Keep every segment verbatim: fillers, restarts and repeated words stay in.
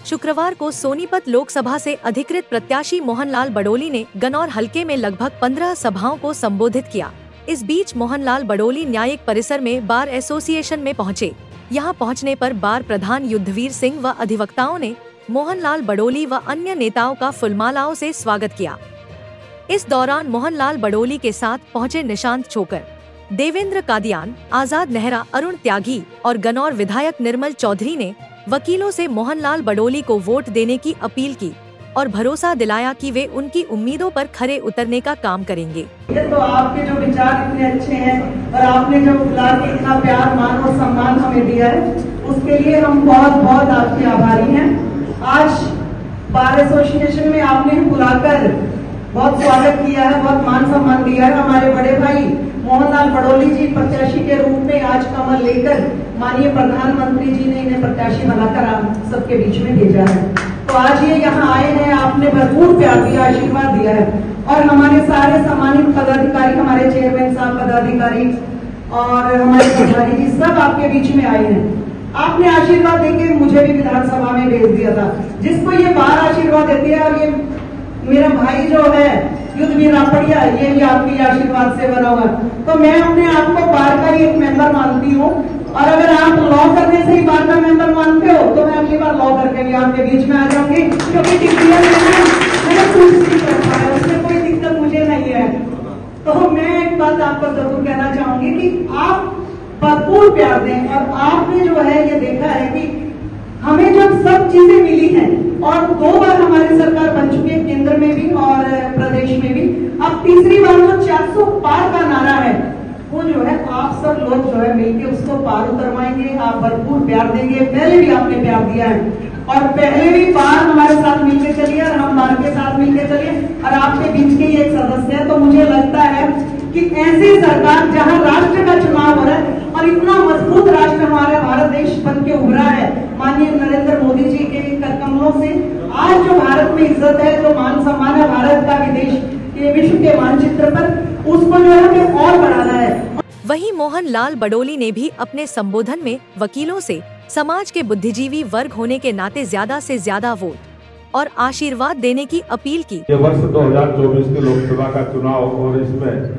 शुक्रवार को सोनीपत लोकसभा से अधिकृत प्रत्याशी मोहनलाल बडोली ने गन्नौर हलके में लगभग पंद्रह सभाओं को संबोधित किया। इस बीच मोहनलाल बडोली न्यायिक परिसर में बार एसोसिएशन में पहुंचे। यहां पहुंचने पर बार प्रधान युद्धवीर सिंह व अधिवक्ताओं ने मोहनलाल बडोली व अन्य नेताओं का फुलमालाओं से स्वागत किया। इस दौरान मोहनलाल बडोली के साथ पहुंचे निशांत छोकर, देवेंद्र कादियान, आजाद नेहरा, अरुण त्यागी और गन्नौर विधायक निर्मल चौधरी ने वकीलों से मोहनलाल बडोली को वोट देने की अपील की और भरोसा दिलाया कि वे उनकी उम्मीदों पर खरे उतरने का काम करेंगे। तो आपके जो विचार इतने अच्छे हैं और आपने जो फिलहाल के इतना प्यार, मान और सम्मान हमें दिया है, उसके लिए हम बहुत बहुत आपके आभारी हैं। आज बार एसोसिएशन में आपने बुलाकर बहुत स्वागत किया है, बहुत मान सम्मान दिया है। हमारे बड़े भाई मोहनलाल बडोली जी प्रत्याशी के रूप में आज कमल लेकर माननीय प्रधानमंत्री जी ने इन्हें प्रत्याशी बनाकर आप सबके बीच में भेजा है। तो आज ये यहाँ आए हैं, आपने भरपूर प्यार दिया, आशीर्वाद दिया है और हमारे सारे सम्मानित पदाधिकारी, हमारे चेयरमैन साहब पदाधिकारी और हमारे प्रभारी जी सब आपके बीच में आए हैं। आपने आशीर्वाद देके मुझे भी विधानसभा में भेज दिया था। जिसको ये बार आशीर्वाद देती है और ये मेरा भाई जो है युद्धवीर रापड़िया, ये भी आपके आशीर्वाद से बना हुआ। तो मैं अपने आप को बार का ही एक मेंबर मानती हूँ और अगर आप लॉ करने से ही बार का मेंबर मानते हो तो मैं अगली बार लॉ करके भी आपके बीच में आ जाऊंगी, क्योंकि डिग्रियां मैंने सूची कर पाया, उसमें कोई दिक्कत मुझे नहीं है। तो मैं एक बात आपको जरूर कहना चाहूंगी कि आप भरपूर प्यार दें और आपने जो है ये देखा है कि हमें जब सब चीजें मिली हैं और दो बार हमारी सरकार बन चुकी है, केंद्र में भी और प्रदेश में भी, अब तीसरी बार जो चार सौ पार का नारा है वो जो है आप सब लोग जो है मिलके उसको पार उतरवाएंगे। आप भरपूर प्यार देंगे, पहले भी आपने प्यार दिया है और पहले भी बार हमारे साथ मिलके चलिए और हम बार के साथ मिलके चलिए और आपके बीच के ही एक सदस्य है। तो मुझे लगता है कि ऐसी सरकार जहां राष्ट्र का चुनाव हो रहा है और इतना मजबूत राष्ट्र हमारा भारत देश बन के उभरा है माननीय नरेंद्र मोदी जी के कदमों से, आज जो भारत में इज्जत है, जो मान सम्मान है भारत का विदेश के विश्व के मानचित्र पर, उसको जो है हमें और बढ़ाना है। वहीं मोहनलाल बडोली ने भी अपने संबोधन में वकीलों से समाज के बुद्धिजीवी वर्ग होने के नाते ज्यादा से ज्यादा वोट और आशीर्वाद देने की अपील की। ये वर्ष दो हज़ार चौबीस के लोकसभा का चुनाव और इसमें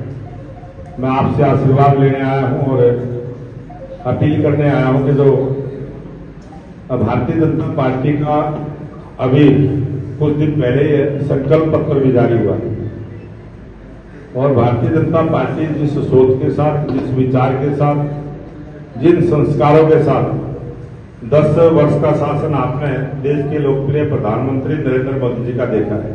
मैं आपसे आशीर्वाद लेने आया हूं और अपील करने आया हूं कि जो भारतीय जनता पार्टी का अभी कुछ दिन पहले संकल्प पत्र भी जारी हुआ और भारतीय जनता पार्टी जिस सोच के साथ, जिस विचार के साथ, जिन संस्कारों के साथ दस वर्ष का शासन आपने देश के लोकप्रिय प्रधानमंत्री नरेंद्र मोदी जी का देखा है,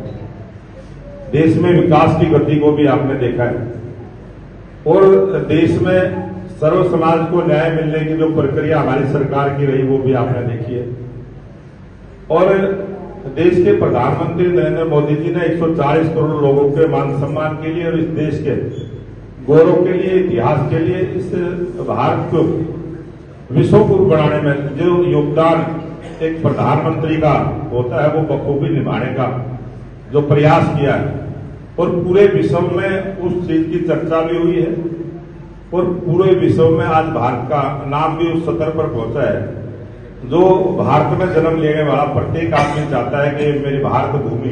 देश में विकास की गति को भी आपने देखा है और देश में सर्व समाज को न्याय मिलने की जो प्रक्रिया हमारी सरकार की रही वो भी आपने देखी है और देश के प्रधानमंत्री नरेंद्र मोदी जी ने एक सौ चालीस करोड़ लोगों के मान सम्मान के लिए और इस देश के गौरव के लिए, इतिहास के लिए, इस भारत को विश्वगुरु बनाने में जो योगदान एक प्रधानमंत्री का होता है वो बखूबी निभाने का जो प्रयास किया है और पूरे विश्व में उस चीज की चर्चा भी हुई है और पूरे विश्व में आज भारत का नाम भी उस स्तर पर पहुंचा है। जो भारत में जन्म लेने वाला प्रत्येक आदमी चाहता है कि मेरी भारत भूमि,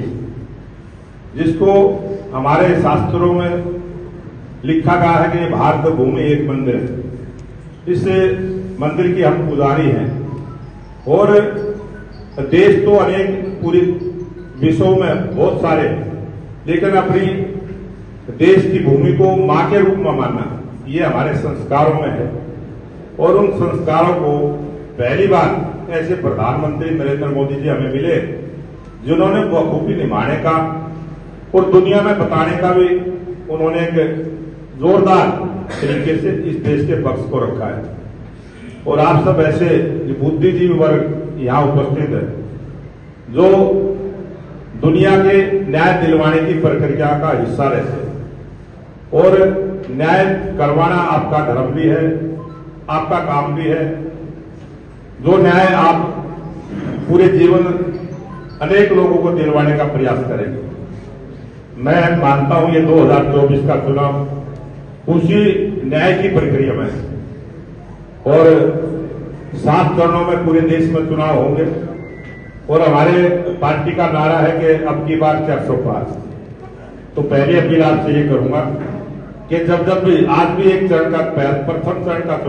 जिसको हमारे शास्त्रों में लिखा गया है कि भारत भूमि एक मंदिर है, इस मंदिर की हम पुजारी हैं और देश तो अनेक पूरे विश्व में बहुत सारे, लेकिन अपनी देश की भूमि को मां के रूप में मानना ये हमारे संस्कारों में है और उन संस्कारों को पहली बार ऐसे प्रधानमंत्री नरेंद्र मोदी जी हमें मिले जिन्होंने बखूबी निभाने का और दुनिया में बताने का भी उन्होंने एक जोरदार तरीके से इस देश के पक्ष को रखा है और आप सब ऐसे बुद्धिजीवी वर्ग यहाँ उपस्थित है जो दुनिया के न्याय दिलवाने की प्रक्रिया का हिस्सा रहते हैं और न्याय करवाना आपका धर्म भी है, आपका काम भी है। जो न्याय आप पूरे जीवन अनेक लोगों को दिलवाने का प्रयास करेंगे। मैं मानता हूं ये दो हज़ार चौबीस का चुनाव उसी न्याय की प्रक्रिया में और सात चरणों में पूरे देश में चुनाव होंगे और हमारे पार्टी का नारा है कि अब की बार चार सौ पार। तो पहले अपील आपसे ये करूंगा कि जब जब भी आज भी एक चरण का प्रथम चरण का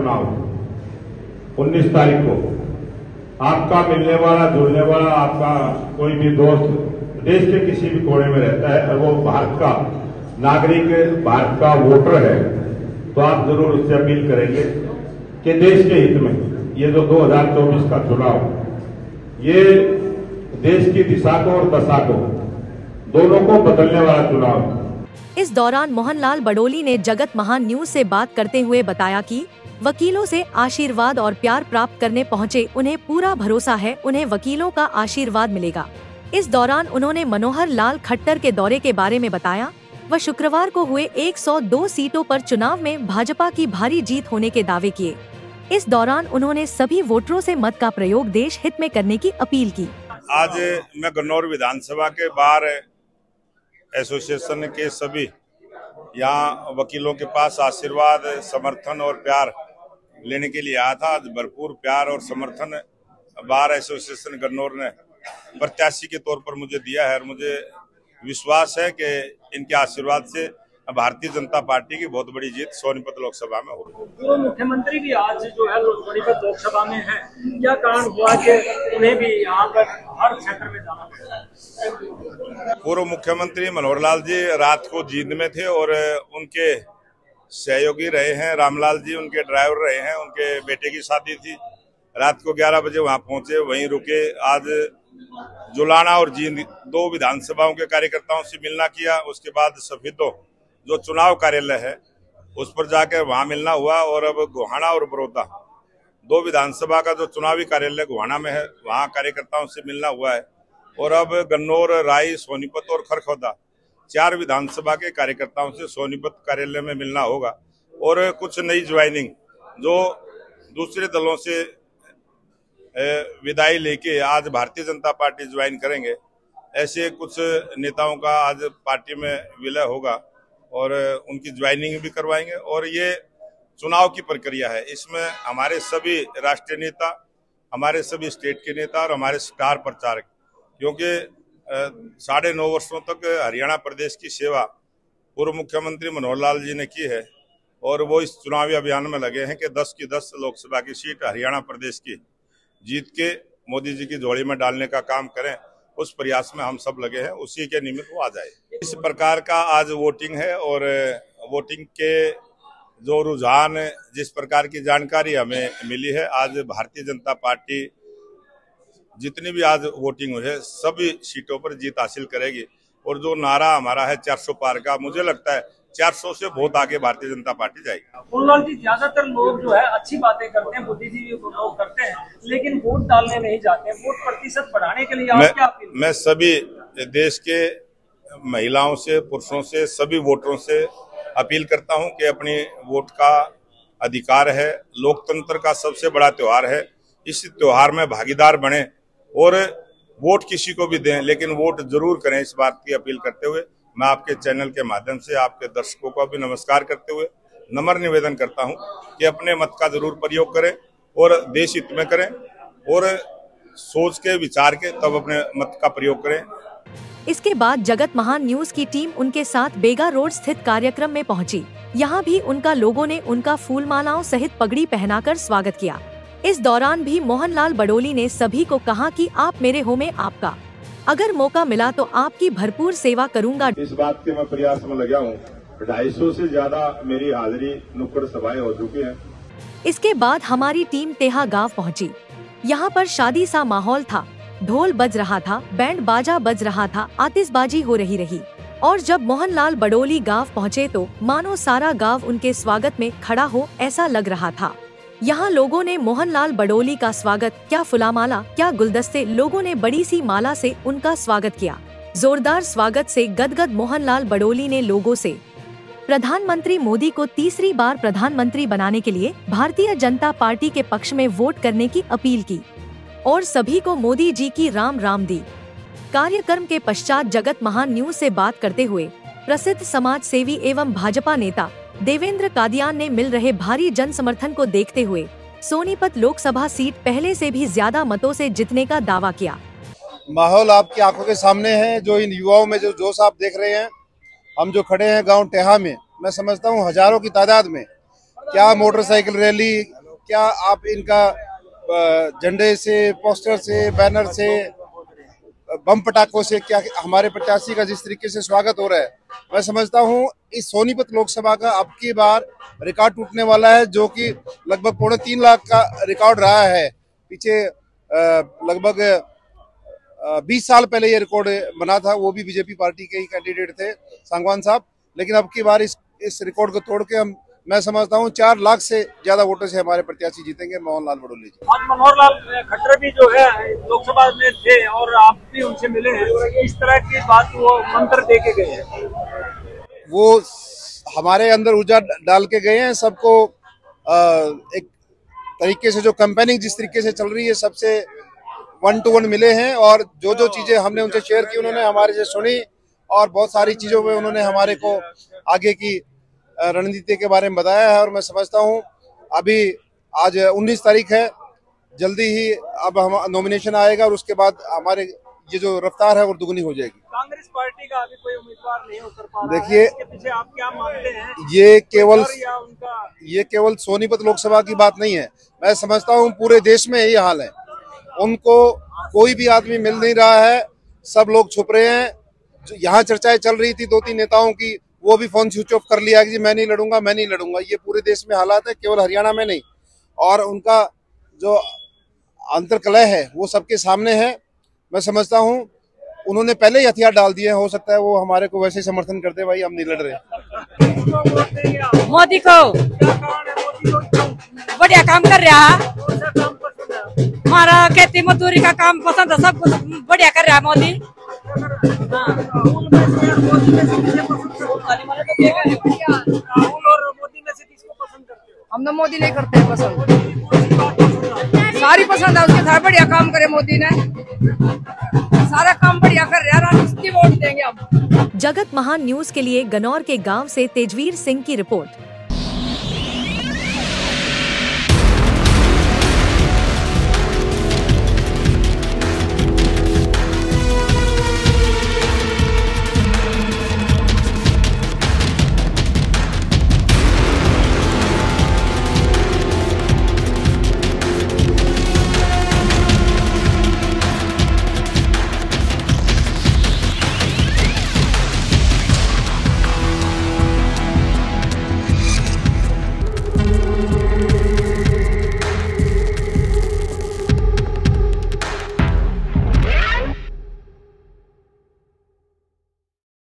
चुनाव उन्नीस तारीख को, आपका मिलने वाला जुड़ने वाला आपका कोई भी दोस्त देश के किसी भी कोने में रहता है और वो भारत का नागरिक, भारत का वोटर है, तो आप जरूर उससे अपील करेंगे कि देश के हित में ये जो दो हज़ार चौबीस का चुनाव, ये देश की दिशा को और दशा को दोनों को बदलने वाला चुनाव। इस दौरान मोहनलाल बडोली ने जगत महान न्यूज से बात करते हुए बताया कि वकीलों से आशीर्वाद और प्यार प्राप्त करने पहुंचे, उन्हें पूरा भरोसा है उन्हें वकीलों का आशीर्वाद मिलेगा। इस दौरान उन्होंने मनोहर लाल खट्टर के दौरे के बारे में बताया व शुक्रवार को हुए एक सौ दो सीटों पर चुनाव में भाजपा की भारी जीत होने के दावे किए। इस दौरान उन्होंने सभी वोटरों से मत का प्रयोग देश हित में करने की अपील की। आज मैं गन्नौर विधानसभा के बाहर एसोसिएशन के सभी यहाँ वकीलों के पास आशीर्वाद, समर्थन और प्यार लेने के लिए आया था। आज भरपूर प्यार और समर्थन बार एसोसिएशन गन्नौर ने प्रत्याशी के तौर पर मुझे दिया है और मुझे विश्वास है कि इनके आशीर्वाद से भारतीय जनता पार्टी की बहुत बड़ी जीत सोनीपत लोकसभा में होगी। पूर्व मुख्यमंत्री भी आज जो है सोनीपत लोकसभा में है, क्या कारण हुआ कि उन्हें भी यहाँ पर हर क्षेत्र में जाना पड़ा? पूर्व मुख्यमंत्री मनोहर लाल जी रात को जींद में थे और उनके सहयोगी रहे हैं, रामलाल जी उनके ड्राइवर रहे हैं, उनके बेटे की शादी थी। रात को ग्यारह बजे वहाँ पहुंचे, वहीं रुके। आज जुलाना और जींद दो विधानसभाओं के कार्यकर्ताओं से मिलना किया। उसके बाद सफेदों जो चुनाव कार्यालय है उस पर जाकर वहां मिलना हुआ और अब गोहाना और बड़ौदा दो विधानसभा का जो चुनावी कार्यालय गोहाना में है वहां कार्यकर्ताओं से मिलना हुआ है और अब गन्नौर, राई, सोनीपत और खरखौदा चार विधानसभा के कार्यकर्ताओं से सोनीपत कार्यालय में मिलना होगा। और कुछ नई ज्वाइनिंग जो दूसरे दलों से विदाई लेके आज भारतीय जनता पार्टी ज्वाइन करेंगे, ऐसे कुछ नेताओं का आज पार्टी में विलय होगा और उनकी ज्वाइनिंग भी करवाएंगे। और ये चुनाव की प्रक्रिया है, इसमें हमारे सभी राष्ट्रीय नेता, हमारे सभी स्टेट के नेता और हमारे स्टार प्रचारक, क्योंकि साढ़े नौ वर्षों तक हरियाणा प्रदेश की सेवा पूर्व मुख्यमंत्री मनोहर लाल जी ने की है और वो इस चुनावी अभियान में लगे हैं कि दस की दस लोकसभा की सीट हरियाणा प्रदेश की जीत के मोदी जी की झोली में डालने का काम करें। उस प्रयास में हम सब लगे हैं, उसी के निमित्त वो आ जाए। इस प्रकार का आज वोटिंग है और वोटिंग के जो रुझान, जिस प्रकार की जानकारी हमें मिली है, आज भारतीय जनता पार्टी जितनी भी आज वोटिंग हुई है सभी सीटों पर जीत हासिल करेगी। और जो नारा हमारा है चार सौ पार का, मुझे लगता है चार सौ से बहुत आगे भारतीय जनता पार्टी जाएगी। फूललाल जी, ज्यादातर लोग जो है अच्छी बातें करते हैं, बुद्धिजीवी लोग करते हैं, लेकिन वोट डालने नहीं जाते हैं। वोट प्रतिशत बढ़ाने के लिए आप क्या अपील? मैं सभी देश के महिलाओं से, पुरुषों से, सभी वोटरों से अपील करता हूं कि अपनी वोट का अधिकार है, लोकतंत्र का सबसे बड़ा त्योहार है, इस त्योहार में भागीदार बने और वोट किसी को भी दें, लेकिन वोट जरूर करें। इस बात की अपील करते हुए मैं आपके चैनल के माध्यम से आपके दर्शकों को भी नमस्कार करते हुए नम्र निवेदन करता हूं कि अपने मत का जरूर प्रयोग करें और देश हित में करें और सोच के, विचार के तब अपने मत का प्रयोग करें। इसके बाद जगत महान न्यूज की टीम उनके साथ बेगा रोड स्थित कार्यक्रम में पहुंची। यहां भी उनका लोगों ने उनका फूलमालाओं सहित पगड़ी पहनाकर स्वागत किया। इस दौरान भी मोहनलाल बडोली ने सभी को कहा कि आप मेरे हो, मैं आपका, अगर मौका मिला तो आपकी भरपूर सेवा करूंगा। इस बात के मैं प्रयास में लगा हूँ। ढाई सौ से ज्यादा मेरी हाजिरी नुक्कड़ सभाएं हो चुकी है। इसके बाद हमारी टीम तेहा गांव पहुंची। यहाँ पर शादी सा माहौल था, ढोल बज रहा था, बैंड बाजा बज रहा था, आतिशबाजी हो रही रही और जब मोहनलाल बडोली गांव पहुँचे तो मानो सारा गांव उनके स्वागत में खड़ा हो ऐसा लग रहा था। यहाँ लोगों ने मोहनलाल बडोली का स्वागत, क्या फुलामाला, क्या गुलदस्ते, लोगों ने बड़ी सी माला से उनका स्वागत किया। जोरदार स्वागत से गदगद मोहनलाल बडोली ने लोगों से प्रधानमंत्री मोदी को तीसरी बार प्रधानमंत्री बनाने के लिए भारतीय जनता पार्टी के पक्ष में वोट करने की अपील की और सभी को मोदी जी की राम राम दी। कार्यक्रम के पश्चात जगत महान न्यूज से बात करते हुए प्रसिद्ध समाज सेवी एवं भाजपा नेता देवेंद्र कादियान ने मिल रहे भारी जन समर्थन को देखते हुए सोनीपत लोकसभा सीट पहले से भी ज्यादा मतों से जीतने का दावा किया। माहौल आपकी आंखों के सामने है। जो इन युवाओं में जो जोश आप देख रहे हैं, हम जो खड़े हैं गांव टेहा में, मैं समझता हूं हजारों की तादाद में, क्या मोटरसाइकिल रैली, क्या आप इनका झंडे से, पोस्टर से, बैनर से, बम पटाखों से क्या हमारे प्रत्याशी का जिस तरीके से स्वागत हो रहा है, मैं समझता हूं इस सोनीपत लोकसभा का अब की बार रिकॉर्ड टूटने वाला है, जो कि लगभग पौने तीन लाख का रिकॉर्ड रहा है। पीछे लगभग बीस साल पहले ये रिकॉर्ड बना था, वो भी बीजेपी पार्टी के ही कैंडिडेट थे सांगवान साहब, लेकिन अब की बार इस इस रिकॉर्ड को तोड़ के हम मैं समझता हूँ चार लाख से ज्यादा वोटों से हमारे प्रत्याशी जीतेंगे, मोहन लाल बड़ोली जी। आज मनोहर लाल खट्टर भी जो है लोकसभा में थे और आप भी उनसे मिले हैं, इस तरह की बात वो मंत्र दे के गए हैं, वो हमारे अंदर ऊर्जा डाल के गए हैं। सबको एक तरीके से जो कैंपेनिंग जिस तरीके से चल रही है, सबसे वन टू वन मिले हैं और जो जो चीजें हमने उनसे शेयर की, उन्होंने हमारे से सुनी और बहुत सारी चीजों में उन्होंने हमारे को आगे की रणनीति के बारे में बताया है। और मैं समझता हूं अभी आज उन्नीस तारीख है, जल्दी ही अब हम नॉमिनेशन आएगा और उसके बाद हमारे ये जो रफ्तार है वो दुगनी हो जाएगी। कांग्रेस पार्टी का अभी कोई उम्मीदवार नहीं उतर पा रहा है, देखिए इसके पीछे आप क्या मानते हैं? ये केवल उनका ये केवल सोनीपत लोकसभा की बात नहीं है, मैं समझता हूँ पूरे देश में यही हाल है। उनको कोई भी आदमी मिल नहीं रहा है, सब लोग छुप रहे हैं। जो यहाँ चर्चाएं चल रही थी दो तीन नेताओं की, वो भी फोन स्विच ऑफ कर लिया कि जी मैं नहीं लड़ूंगा, मैं नहीं लड़ूंगा। ये पूरे देश में हालात है, केवल हरियाणा में नहीं। और उनका जो अंतर्कलह है वो सबके सामने है। मैं समझता हूँ उन्होंने पहले ही हथियार डाल दिए हैं, हो सकता है वो हमारे को वैसे ही समर्थन करते, भाई हम नहीं लड़ रहे। मोदी को बढ़िया काम कर रहा है, हमारा खेती मजदूरी का काम पसंद है, सब कुछ बढ़िया कर रहा है मोदी। राहुल और मोदी में से किसको पसंद करते हो? हम तो मोदी नहीं करते हैं पसंद, सारी पसंद है उसके, था बढ़िया काम करे मोदी ने, सारा काम बढ़िया कर रहा है, उसकी वोट देंगे हम। जगत महान न्यूज के लिए गनौर के गांव से तेजवीर सिंह की रिपोर्ट।